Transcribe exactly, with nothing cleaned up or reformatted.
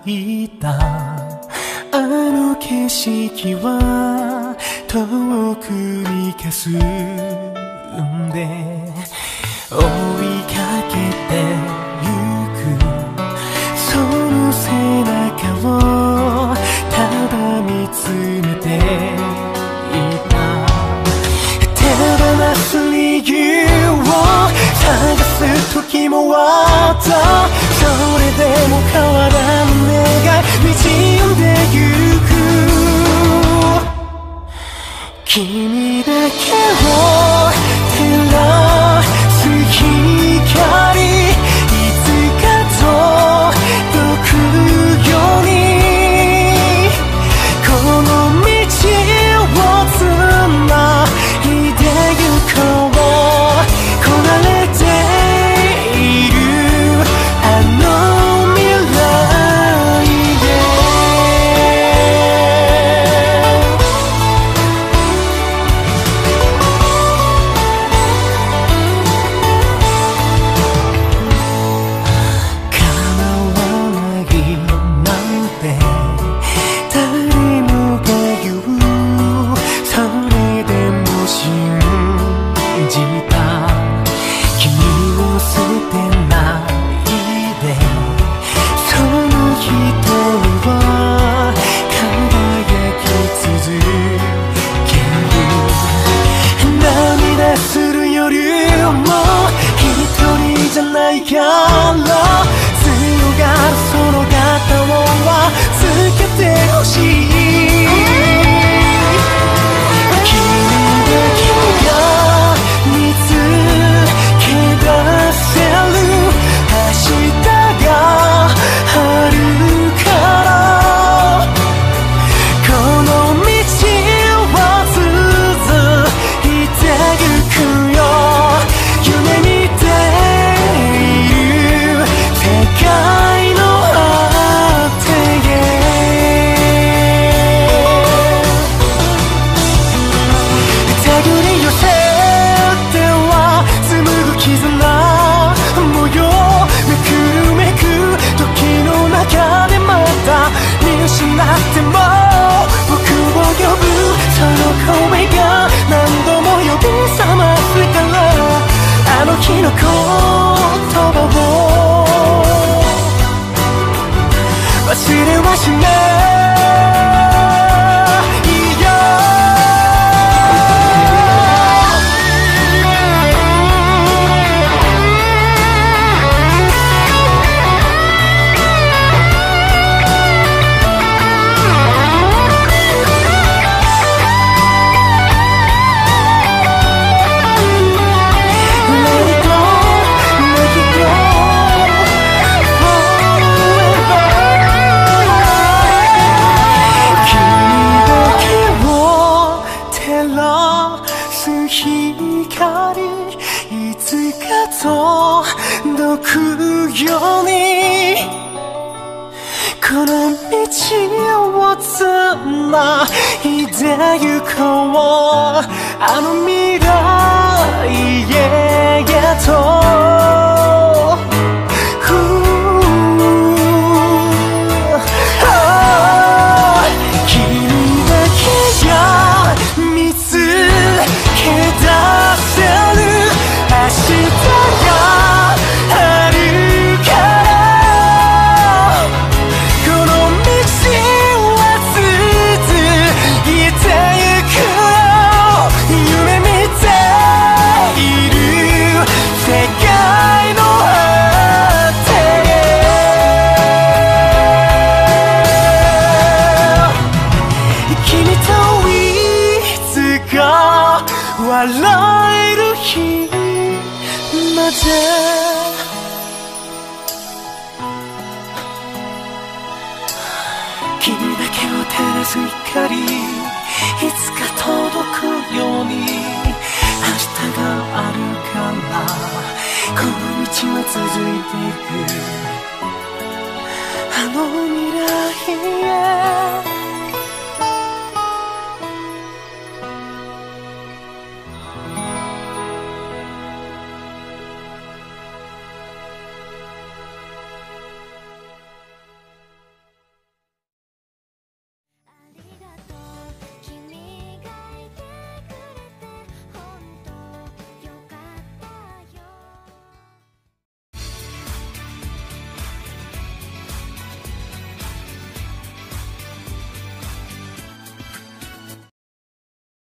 いたあの景色は遠くに霞んで追いかけてゆくその背中をただ見つめていた手放す理由を探す時もあったそれでも変わらぬ願い滲んでゆく君だけを照らす光いつか届くようにこの道をつないでゆこう焦がれているあの未来へ叶わないなんて誰もが言うそれでも信じた君を捨てないでその瞳は輝き続ける涙する夜も一人じゃないから強がるその肩をつけてほしい君だけが見つけ出せる明日があるからこの道を続いてゆくよ夢見ている世界の果てへ手繰り寄せては紡ぐ絆模様めくるめく時の中でまた見失っても僕を呼ぶその声が何度も呼び覚ますからあの日の言葉を忘れはしないよいつか届くようにこの道をつないでゆこうあの未来へと君だけが見つけ出せる明日があるからこの道は続いてゆくよ夢見ている世界の果てへ君といつか笑える日まで君だけを照らす光いつか届くように明日があるからこの道は続いていくあの未来へ